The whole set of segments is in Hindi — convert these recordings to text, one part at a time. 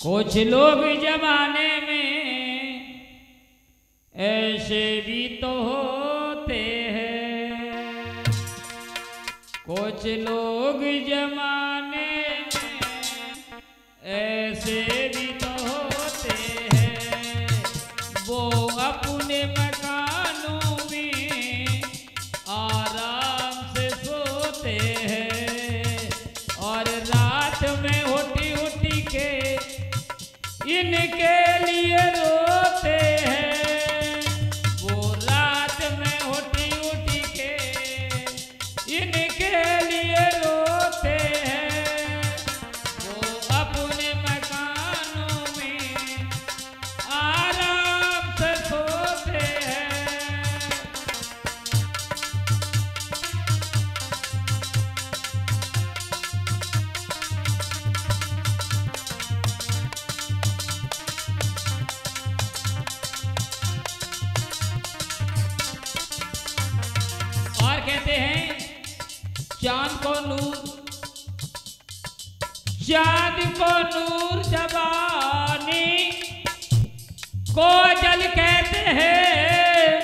कुछ लोग जमाने में ऐसे भी तो होते हैं, कुछ लोग जमाने में ऐसे भी तो होते हैं। वो अपने मकानों में आराम से सोते हैं और रात में उठी उठी के इनके लिए रोते हैं। वो रात में उठी उठी के इनके लिए रोते हैं। वो अपने मकानों में आराम से सोते हैं। कहते हैं चांद को नूर जवानी को जल कहते हैं।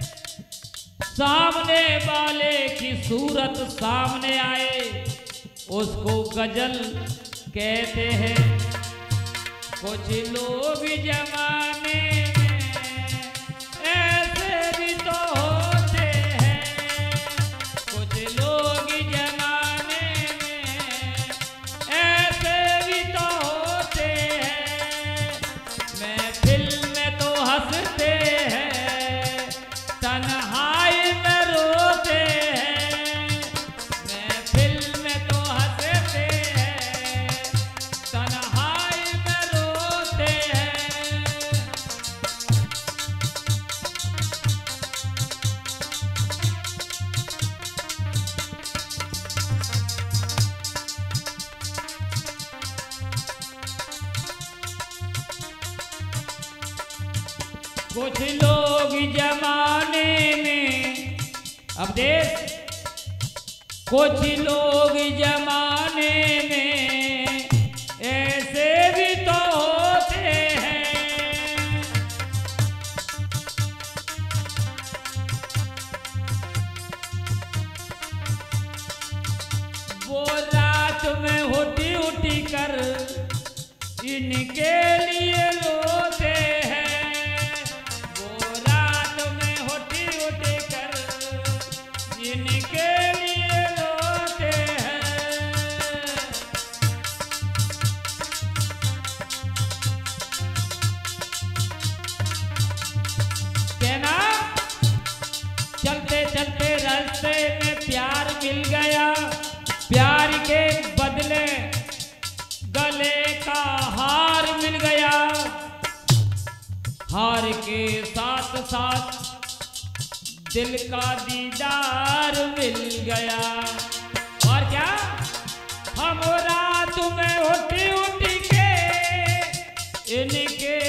सामने वाले की सूरत सामने आए उसको गजल कहते हैं। कुछ लोग जमाने में ऐसे भी तो होते हैं, कुछ लोग जमाने में ऐसे भी तो होते हैं। महफिल में तो हंसते हैं, तन्हाई में रोते हैं। महफिल में तो हंसते हैं, तन्हाई में रोते हैं। कुछ लोग जमाने में अब देख, कुछ लोग जमाने में ऐसे भी तो होते हैं। वो रात में उठी उठी कर इनके लिए रोते हैं। इनके लिए रोते हैं। कहना चलते चलते रास्ते में प्यार मिल गया, प्यार के बदले गले का हार मिल गया, हार के साथ साथ दिल का दीदार मिल गया। और क्या हम रात में उठी उठी के इनके